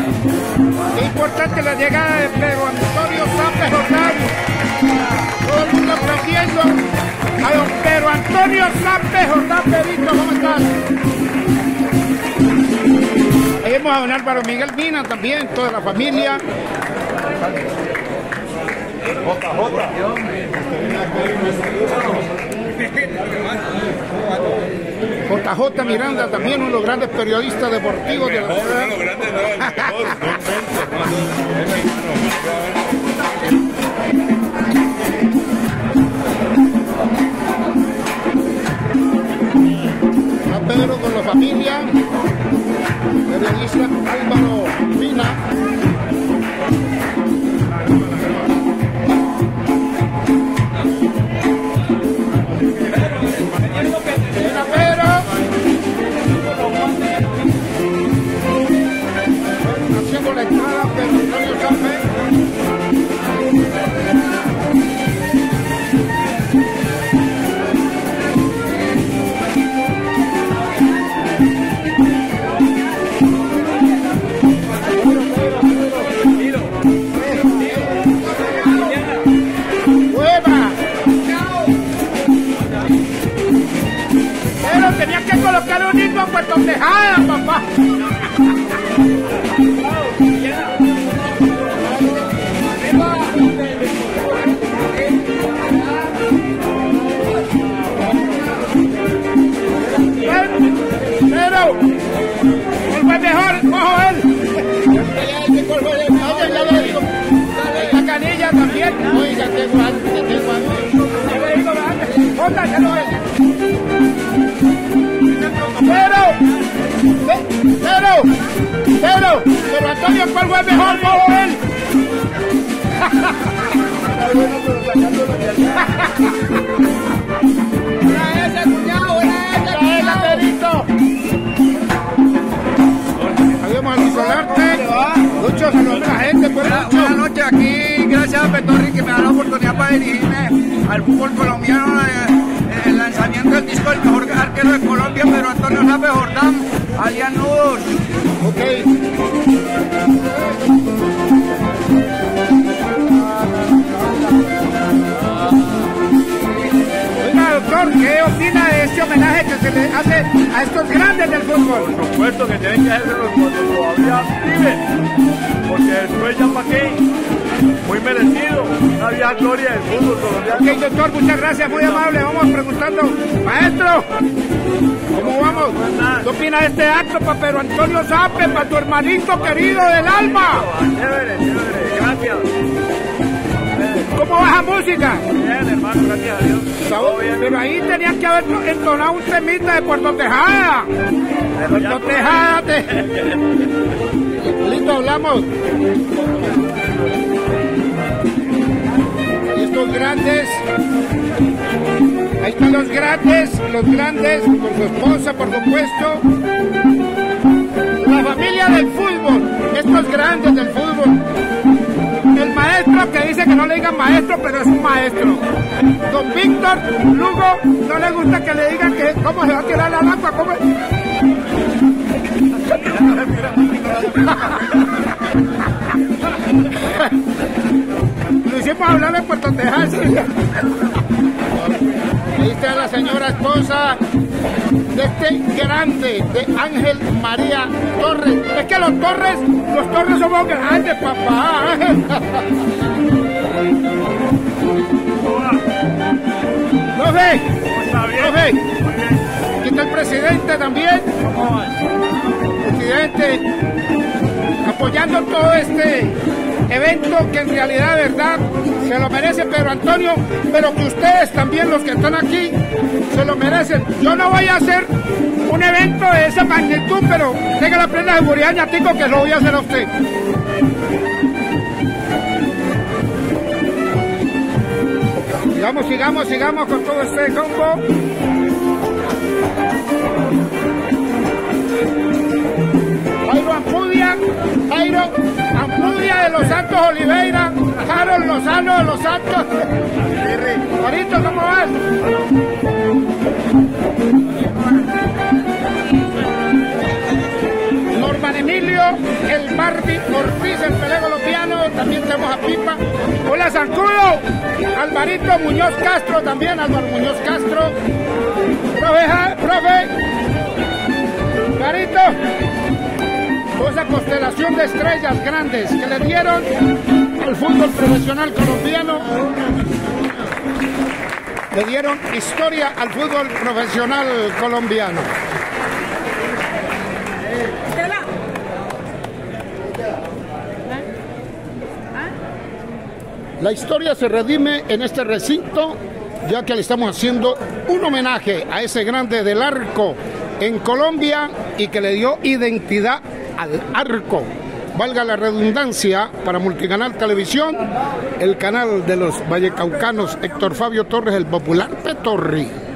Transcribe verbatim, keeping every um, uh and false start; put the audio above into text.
Qué importante la llegada de Pedro Antonio Zampe Jordán. Todo el mundo aplaudiendo a don Pedro Antonio Zampe Jordán. Pedrito, ¿cómo estás? Ahí vemos a don Álvaro Miguel Mina también, toda la familia. J J. J J Miranda, también uno de los grandes periodistas deportivos de la ciudad. No, no, grande no, el mejor, no A Pedro con la familia, periodista Álvaro Mina. Haciendo la entrada Pedro Antonio Zampe. Pero tenía que colocar un himno a Puerto Tejada, papá. Pero él fue mejor, ojo él. La canilla también. Oiga, qué guante, qué guante. Jota, ya lo es. Pero, pero, pero, pero Antonio, ¿cuál fue mejor? Ojo él. Era ese, cuñado, era ese, era Pedrito. Habíamos al isolarte. Lucho, saludos a la gente. Pues, buenas buena noches aquí, gracias a Petorri que me da la oportunidad para dirigirme al fútbol colombiano. Eh, el lanzamiento del disco del mejor arquero de Colombia, Pedro Antonio Zampe Jordán, alias Nudos. Ok. Oiga, doctor, ¿qué opina de este homenaje que se le hace a estos grandes del fútbol? Por supuesto que tienen que hacerlo cuando todavía viven, porque después ya para qué, muy merecido, una vieja gloria del fútbol colombiano. Ok, doctor, muchas gracias, muy amable. Vamos preguntando, maestro, ¿cómo vamos? ¿Qué opina de este acto para Pedro Antonio Zampe, para tu hermanito querido del alma? Chévere, chévere, gracias. ¿Cómo va esa música? Bien, hermano, gracias a Dios. Todo bien. Pero ahí tenían que haber entonado un temita de Puerto Tejada. De Puerto Tejada. Te... Listo, hablamos. Y estos grandes, ahí están los grandes, los grandes, con su esposa, por supuesto. La familia del fútbol, estos grandes del fútbol. El maestro que dice que no le digan maestro, pero es un maestro. Don Víctor Lugo no le gusta que le digan que cómo se va a tirar la lámpara. ¿Cómo? Lo hicimos hablar en Puerto Tejada. Ahí está la señora esposa de este grande, de Ángel María Torres. Es que los Torres, los Torres somos grandes, papá. ¿Lo ve? ¿Lo ve? Aquí está el presidente también. Presidente, apoyando todo este evento que en realidad, de verdad, se lo merece Pedro Antonio, pero que ustedes también, los que están aquí, se lo merecen. Yo no voy a hacer un evento de esa magnitud, pero tenga la plena seguridad, ñatico, que lo voy a hacer a usted. Sigamos, sigamos, sigamos con todo este combo. Jairo Ampudia, Jairo Ampudia de los Santos Oliveira, Harold Lozano de los Santos. Marito, ¿cómo vas? Norman Emilio, el Barbie Ortiz, el pelé colombiano, también tenemos a Pipa. Hola Zancudo, Alvarito Muñoz Castro también, Álvaro Muñoz Castro. Profe, ja, profe, Carito, toda esa constelación de estrellas grandes que le dieron al fútbol profesional colombiano. Le dieron historia al fútbol profesional colombiano. La historia se redime en este recinto, ya que le estamos haciendo un homenaje a ese grande del arco en Colombia y que le dio identidad al arco. Valga la redundancia, para Multicanal Televisión, el canal de los vallecaucanos, Héctor Fabio Torres, el popular Petorri.